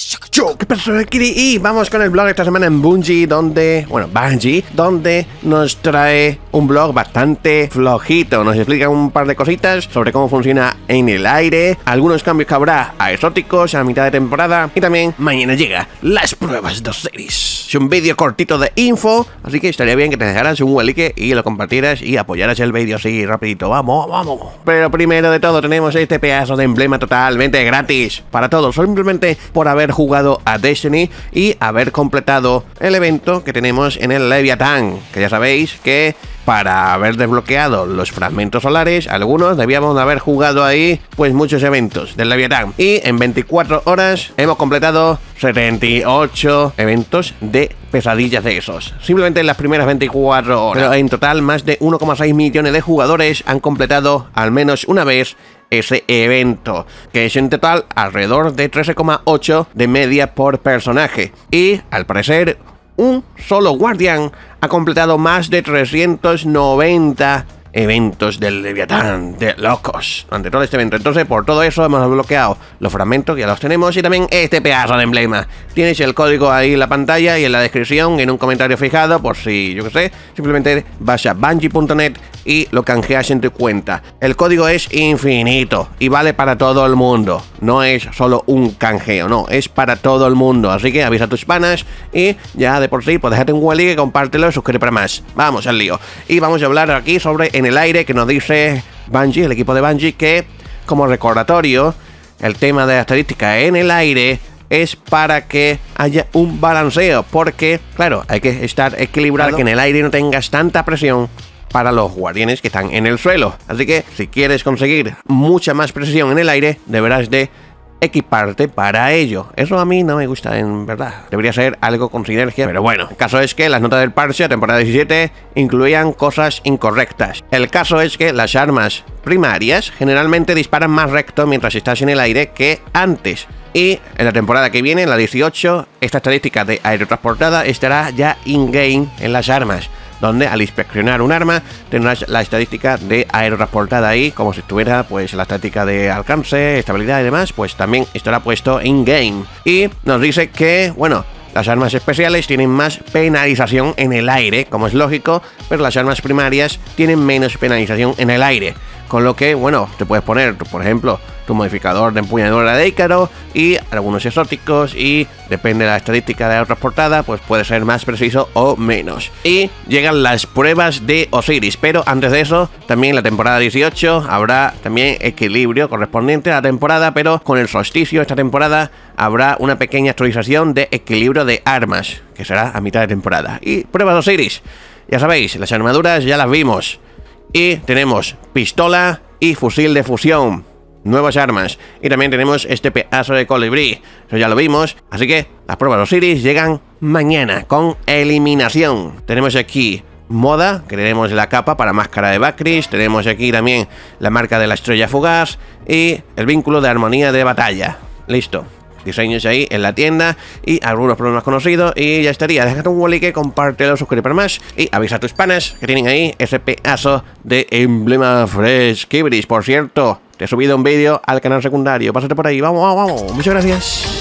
Yo, ¿qué pasó, Kiri? Y vamos con el blog esta semana en Bungie, donde nos trae un blog bastante flojito. Nos explica un par de cositas sobre cómo funciona en el aire, algunos cambios que habrá a exóticos a mitad de temporada, y también mañana llega las pruebas de Osiris. Es un vídeo cortito de info, así que estaría bien que te dejaras un like y lo compartieras y apoyaras el vídeo así rapidito. Vamos. Pero primero de todo tenemos este pedazo de emblema totalmente gratis para todos, simplemente por haber jugado a Destiny y haber completado el evento que tenemos en el Leviatán, que ya sabéis que para haber desbloqueado los fragmentos solares, algunos debíamos de haber jugado ahí pues muchos eventos del Leviatán, y en 24 horas hemos completado 78 eventos de pesadillas de esos, simplemente en las primeras 24 horas. Pero en total más de 1,6 millones de jugadores han completado al menos una vez ese evento, que es en total alrededor de 13,8 de media por personaje, y al parecer un solo guardián ha completado más de 390 eventos del Leviatán, de locos, ante todo este evento. Entonces, por todo eso hemos desbloqueado los fragmentos, que ya los tenemos, y también este pedazo de emblema. Tienes el código ahí en la pantalla y en la descripción, en un comentario fijado, por si, yo que sé, simplemente vas a bungie.net y lo canjeas en tu cuenta. El código es infinito y vale para todo el mundo. No es solo un canjeo, no, es para todo el mundo. Así que avisa a tus panas y ya de por sí, pues déjate un buen like, compártelo, suscríbete para más. Vamos al lío. Y vamos a hablar aquí sobre en el aire, que nos dice Bungie, el equipo de Bungie, que como recordatorio, el tema de la estadística en el aire es para que haya un balanceo, porque claro, hay que estar equilibrado para que en el aire no tengas tanta presión para los guardianes que están en el suelo. Así que si quieres conseguir mucha más presión en el aire, deberás de equiparte para ello. Eso a mí no me gusta, en verdad. Debería ser algo con sinergia, pero bueno, el caso es que las notas del parche de temporada 17 incluían cosas incorrectas. El caso es que las armas primarias generalmente disparan más recto mientras estás en el aire que antes. Y en la temporada que viene, en la 18, esta estadística de aerotransportada estará ya in-game en las armas, donde al inspeccionar un arma tendrás la estadística de aerotransportada ahí, como si estuviera pues la estadística de alcance, estabilidad y demás, pues también estará puesto in-game. Y nos dice que, bueno, las armas especiales tienen más penalización en el aire, como es lógico, pero las armas primarias tienen menos penalización en el aire. Con lo que, bueno, te puedes poner, por ejemplo, tu modificador de empuñadura de Ícaro y algunos exóticos, y depende de la estadística de aerotransportada, pues puede ser más preciso o menos. Y llegan las pruebas de Osiris, pero antes de eso, también en la temporada 18 habrá también equilibrio correspondiente a la temporada, pero con el solsticio esta temporada habrá una pequeña actualización de equilibrio de armas, que será a mitad de temporada. Y pruebas de Osiris, ya sabéis, las armaduras ya las vimos. Y tenemos pistola y fusil de fusión, nuevas armas, y también tenemos este pedazo de colibrí, eso ya lo vimos. Así que las pruebas de Osiris llegan mañana con eliminación. Tenemos aquí moda, que tenemos la capa para máscara de Bakris, tenemos aquí también la marca de la estrella fugaz y el vínculo de armonía de batalla. Listo. Diseños ahí en la tienda y algunos problemas conocidos, y ya estaría. Déjate un like, compártelo, suscríbete para más y avisa a tus panas que tienen ahí ese pedazo de emblema Fresh Kibris. Por cierto, te he subido un vídeo al canal secundario, pásate por ahí, vamos. Muchas gracias.